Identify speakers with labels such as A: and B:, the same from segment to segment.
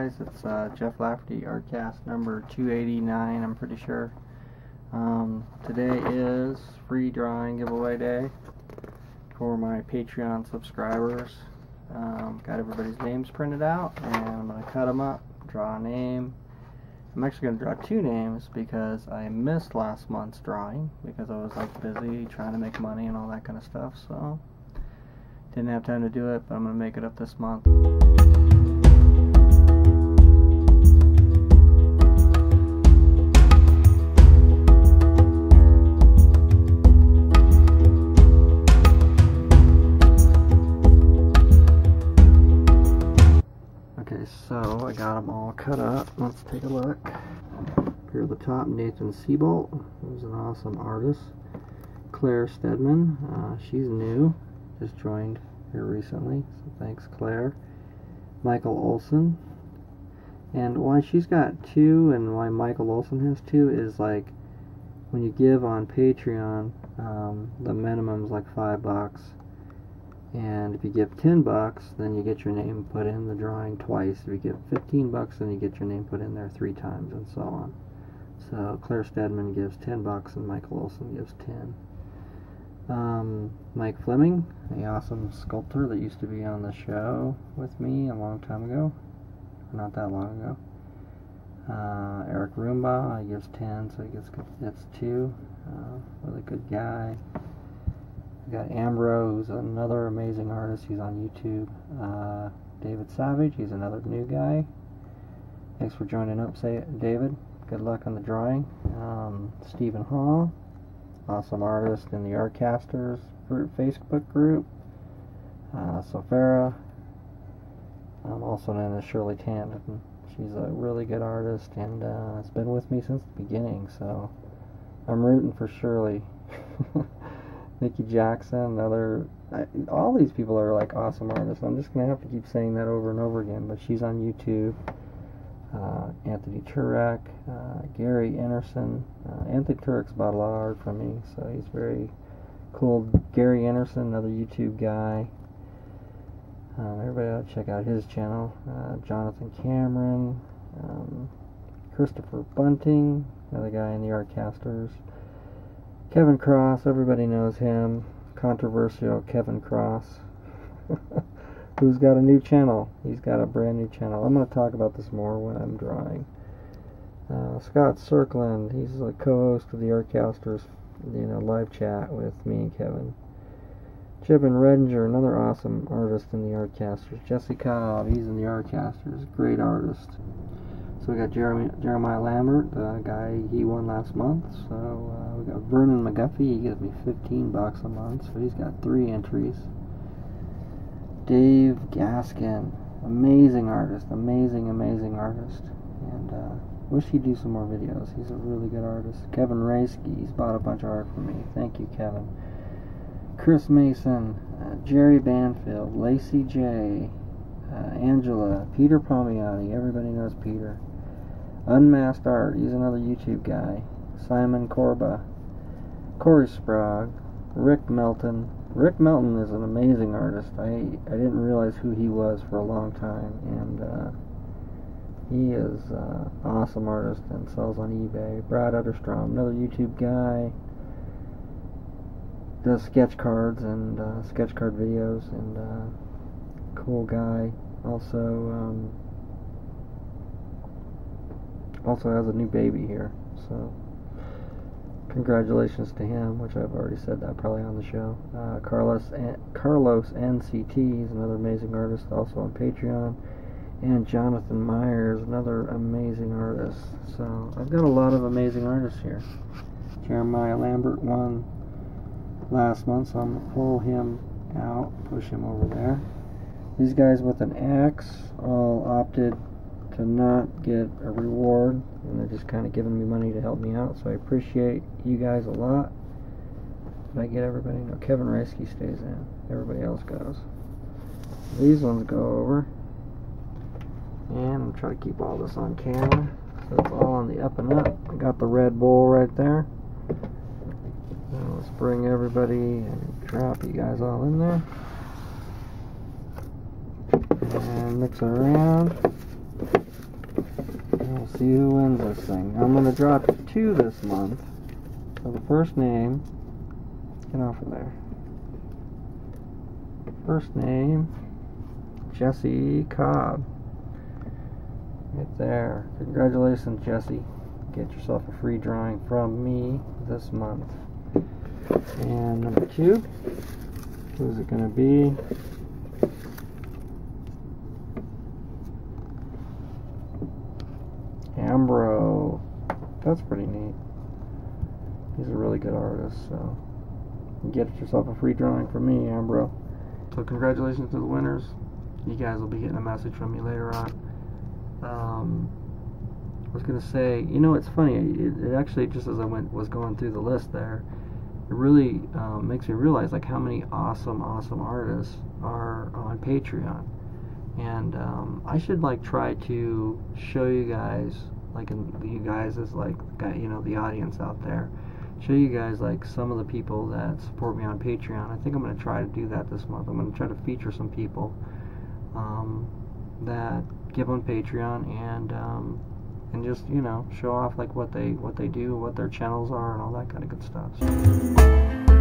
A: guys? It's Jeff Lafferty, Artcast number 289, I'm pretty sure. Today is free drawing giveaway day for my Patreon subscribers. Got everybody's names printed out, and I'm going to cut them up, draw a name. I'm actually going to draw two names because I missed last month's drawing because I was busy trying to make money and all that kind of stuff, so didn't have time to do it, but I'm going to make it up this month. Okay, so I got them all cut up. Let's take a look. Here at the top, Nathan Seabolt, who's an awesome artist. Claire Stedman, she's new, just joined here recently, so thanks Claire. Michael Olson, and why she's got two and why Michael Olson has two is like when you give on Patreon, the minimum's like $5, and if you give $10, then you get your name put in the drawing twice. If you give $15, then you get your name put in there 3 times, and so on. So Claire Stedman gives $10 and Michael Olson gives 10. Mike Fleming, the awesome sculptor that used to be on the show with me a long time ago, not that long ago. Eric Roomba, he gives 10, so he gets 2. Really good guy. We got Ambro, who's another amazing artist. He's on YouTube. David Savage, he's another new guy. Thanks for joining up, David. Good luck on the drawing. Stephen Hall, awesome artist in the Artcasters Facebook group. Sofera, also known as Shirley Tandon. She's a really good artist and has been with me since the beginning, so I'm rooting for Shirley. Nikki Jackson, all these people are like awesome artists. I'm just going to have to keep saying that over and over again, but she's on YouTube. Anthony Turek, Gary Anderson. Anthony Turek's bought a lot of art from me, so he's very cool. Gary Anderson, another YouTube guy. Everybody ought to check out his channel. Jonathan Cameron, Christopher Bunting, another guy in the Artcasters. Kevin Cross, everybody knows him. Controversial Kevin Cross. Who's got a new channel. He's got a brand new channel. I'm going to talk about this more when I'm drawing. Scott Cirkland, he's a co-host of the Artcasters, live chat with me and Kevin. Chibin Redinger, another awesome artist in the Artcasters. Jesse Cobb, he's in the Artcasters, great artist. So we got Jeremiah Lambert, the guy, he won last month. So we got Vernon McGuffey, he gives me $15 a month, so he's got 3 entries. Dave Gaskin, amazing artist, amazing artist, and wish he'd do some more videos. He's a really good artist. Kevin Raisky, he's bought a bunch of art from me. Thank you, Kevin. Chris Mason, Jerry Banfield, Lacey J, Angela, Peter Palmiotti, everybody knows Peter. Unmasked Art, he's another YouTube guy. Simon Corba, Corey Sprague, Rick Melton. Rick Melton is an amazing artist. I didn't realize who he was for a long time, and he is an awesome artist and sells on eBay. Brad Utterstrom, another YouTube guy, does sketch cards and sketch card videos, and cool guy. Also has a new baby here, so congratulations to him, which I've already said that probably on the show. Carlos NCT is another amazing artist, also on Patreon. And Jonathan Myers, another amazing artist. So I've got a lot of amazing artists here. Jeremiah Lambert won last month, so I'm going to pull him out, push him over there. These guys with an X all opted to not get a reward, and they're just kind of giving me money to help me out, so I appreciate you guys a lot. Did I get everybody? No, Kevin Raisky stays in. Everybody else goes. These ones go over. And I'm trying to keep all this on camera, so it's all on the up and up. I got the Red Bull right there. Now let's bring everybody and drop you guys all in there. And mix it around. We'll see who wins this thing. I'm going to draw 2 this month. So the first name, get off of there. First name, Jesse Cobb. Right there. Congratulations, Jesse. Get yourself a free drawing from me this month. And number 2, who's it going to be? Ambro. That's pretty neat. He's a really good artist, so you get yourself a free drawing from me, Ambro. So congratulations to the winners. You guys will be getting a message from me later on. I was gonna say, you know, it's funny. It actually, just as I was going through the list there, it really makes me realize like how many awesome artists are on Patreon. And I should like try to show you guys, like you guys as like, you know, the audience out there, show you guys like some of the people that support me on Patreon. I think I'm going to try to do that this month. I'm going to try to feature some people that give on Patreon and just, you know, show off like what they do, what their channels are, and all that kind of good stuff.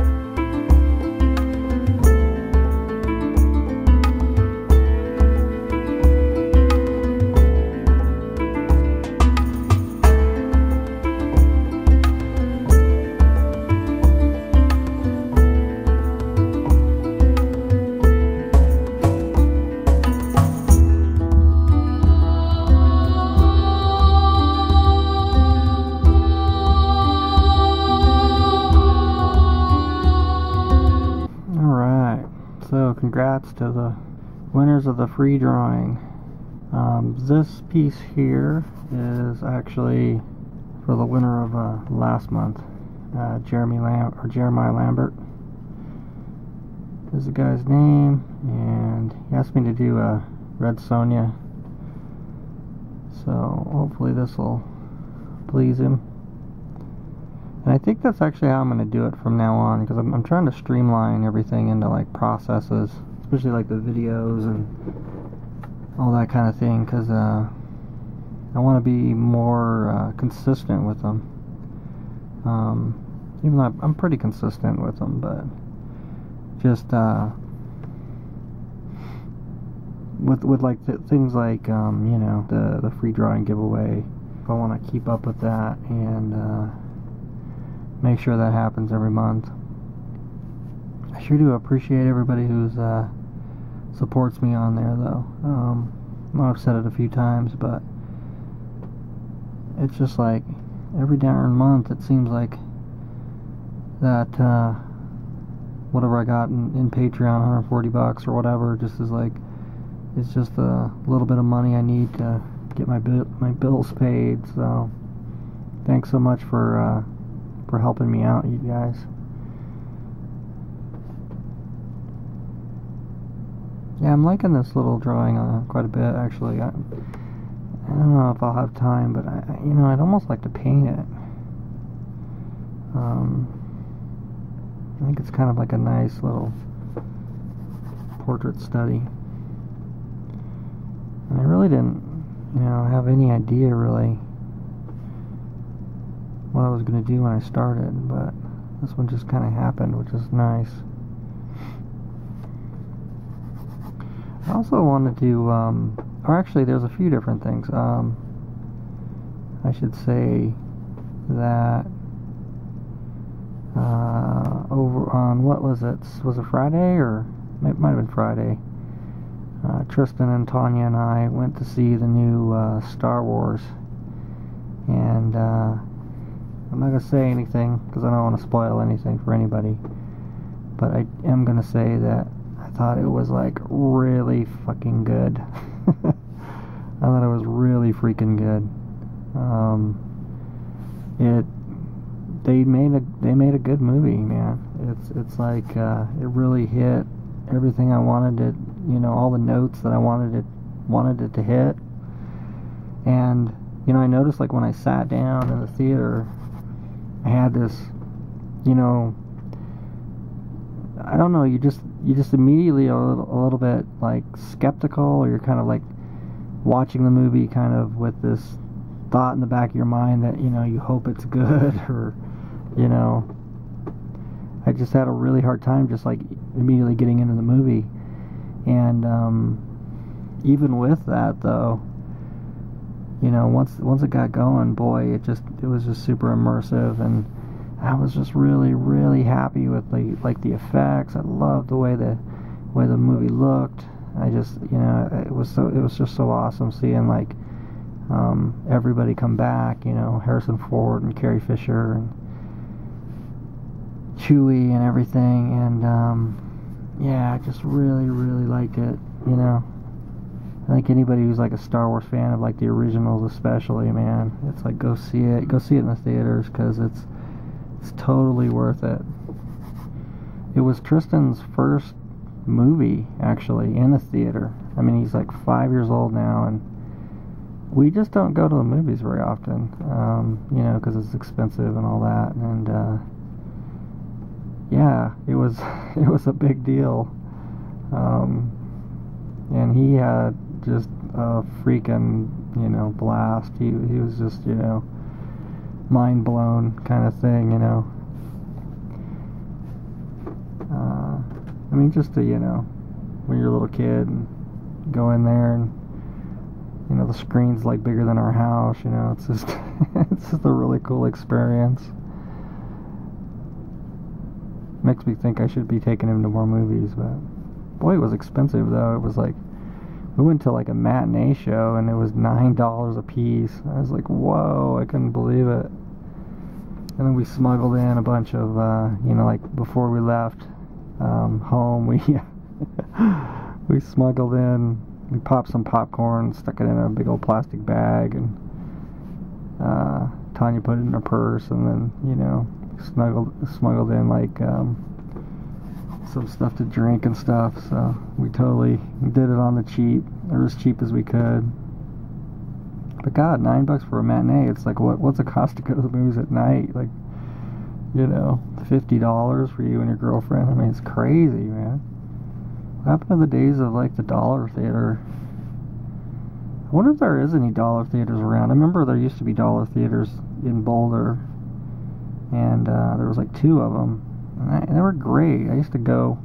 A: So congrats to the winners of the free drawing. This piece here is actually for the winner of last month, Jeremiah Lambert is the guy's name, and he asked me to do a Red Sonja, so hopefully this will please him. And I think that's actually how I'm going to do it from now on, because I'm trying to streamline everything into like processes, especially like the videos and all that kind of thing, because I want to be more consistent with them. Even though I'm pretty consistent with them, but just with like things like you know, the free drawing giveaway. I want to keep up with that and make sure that happens every month. I sure do appreciate everybody who's supports me on there, though. I know I've said it a few times, but it's just like every darn month it seems like that whatever I got in Patreon, $140 or whatever, just is like, it's just a little bit of money I need to get my bills paid. So thanks so much for helping me out, you guys. Yeah, I'm liking this little drawing quite a bit, actually. I don't know if I'll have time, but you know, I'd almost like to paint it. I think it's kind of like a nice little portrait study. And I really didn't, you know, have any idea really what I was going to do when I started, but this one just kind of happened, which is nice. I also wanted to, or actually there's a few different things. I should say that over on, what was it Friday, or it might have been Friday, Tristan and Tanya and I went to see the new Star Wars, and I'm not going to say anything because I don't want to spoil anything for anybody, but I am going to say that I thought it was like really fucking good. I thought it was really freaking good. They made a good movie, man. It's like it really hit everything I wanted it, you know, all the notes that I wanted it to hit. And you know, I noticed like when I sat down in the theater, I had this, you know, I don't know, you just immediately a little bit like skeptical, or you're kind of like watching the movie kind of with this thought in the back of your mind that, you know, you hope it's good, or, you know, I just had a really hard time just like immediately getting into the movie. And even with that though, you know, once it got going, boy, it was just super immersive, and I was just really happy with the effects. I loved the way the movie looked. I just, you know, it was just so awesome seeing like everybody come back, you know, Harrison Ford and Carrie Fisher and Chewie and everything, and yeah, I just really liked it, you know. I think anybody who's like a Star Wars fan of like the originals especially, man, it's like go see it in the theaters, because it's totally worth it. It was Tristan's first movie actually in a theater. I mean, he's like 5 years old now, and we just don't go to the movies very often, you know, because it's expensive and all that. And yeah, it was a big deal, and he had just a freaking, you know, blast. He was just, you know, mind blown kind of thing, you know. I mean, just to, you know, when you're a little kid and go in there and, you know, the screen's like bigger than our house, you know, it's just it's just a really cool experience. Makes me think I should be taking him to more movies, but boy, it was expensive though. It was like, we went to like a matinee show and it was $9 a piece. I was like, whoa, I couldn't believe it. And then we smuggled in a bunch of, you know, like before we left home, we smuggled in, we popped some popcorn, stuck it in a big old plastic bag, and Tanya put it in her purse, and then, you know, smuggled in like some stuff to drink and stuff. So we totally did it on the cheap, or as cheap as we could. But God, $9 for a matinee, it's like, what's the cost to go to the movies at night? Like, you know, $50 for you and your girlfriend. I mean, it's crazy, man. What happened to the days of like the dollar theater? I wonder if there is any dollar theaters around. I remember there used to be dollar theaters in Boulder, and there was like 2 of them, and they were great. I used to go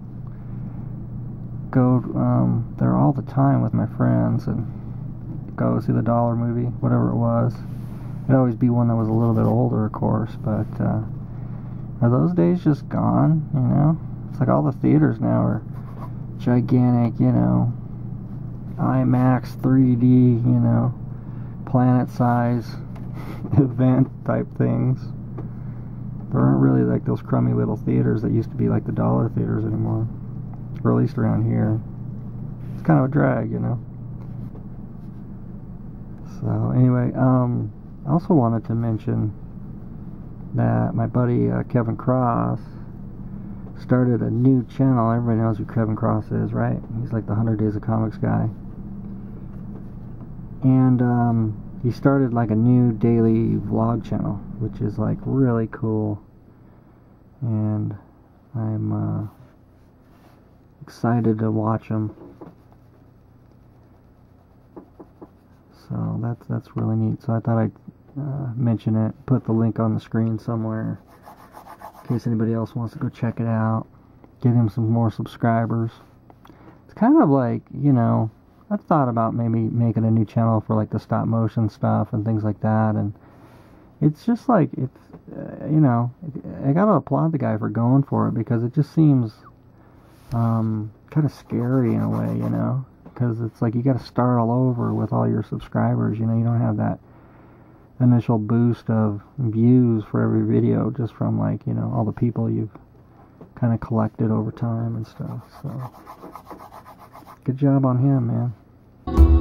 A: there all the time with my friends and go see the dollar movie, whatever it was. It'd always be one that was a little bit older, of course, but are those days just gone, you know? It's like all the theaters now are gigantic, you know, IMAX 3D, you know, planet size event type things. There aren't really like those crummy little theaters that used to be like the dollar theaters anymore, or at least around here. It's kind of a drag, you know. So anyway, I also wanted to mention that my buddy Kevin Cross started a new channel. Everybody knows who Kevin Cross is, right? He's like the 100 Days of Comics guy. And he started like a new daily vlog channel, which is like really cool. And I'm excited to watch him. So that's really neat. So I thought I'd mention it, put the link on the screen somewhere in case anybody else wants to go check it out, get him some more subscribers. It's kind of like, you know, I've thought about maybe making a new channel for like the stop motion stuff and things like that, and it's just like, it's you know, I gotta applaud the guy for going for it, because it just seems kind of scary in a way, you know, because it's like you gotta start all over with all your subscribers, you know. You don't have that initial boost of views for every video just from like, you know, all the people you've kind of collected over time and stuff. So good job on him, man.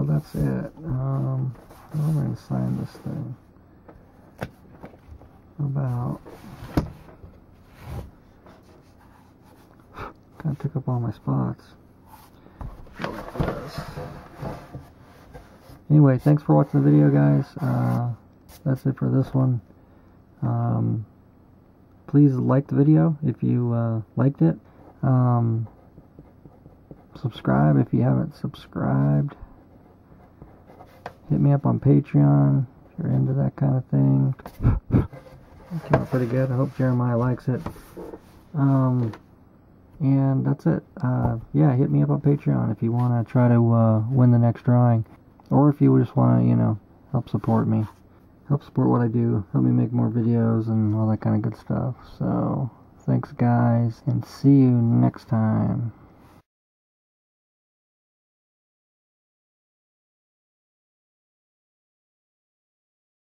A: so that's it. How am I going to sign this thing? About... kind of took up all my spots. Anyway, thanks for watching the video, guys. That's it for this one. Please like the video if you liked it. Subscribe if you haven't subscribed. Hit me up on Patreon if you're into that kind of thing. It came out pretty good. I hope Jeremiah likes it. And that's it. Yeah, hit me up on Patreon if you want to try to win the next drawing. Or if you just want to, you know, help support me. Help support what I do. Help me make more videos and all that kind of good stuff. So, thanks guys, and see you next time.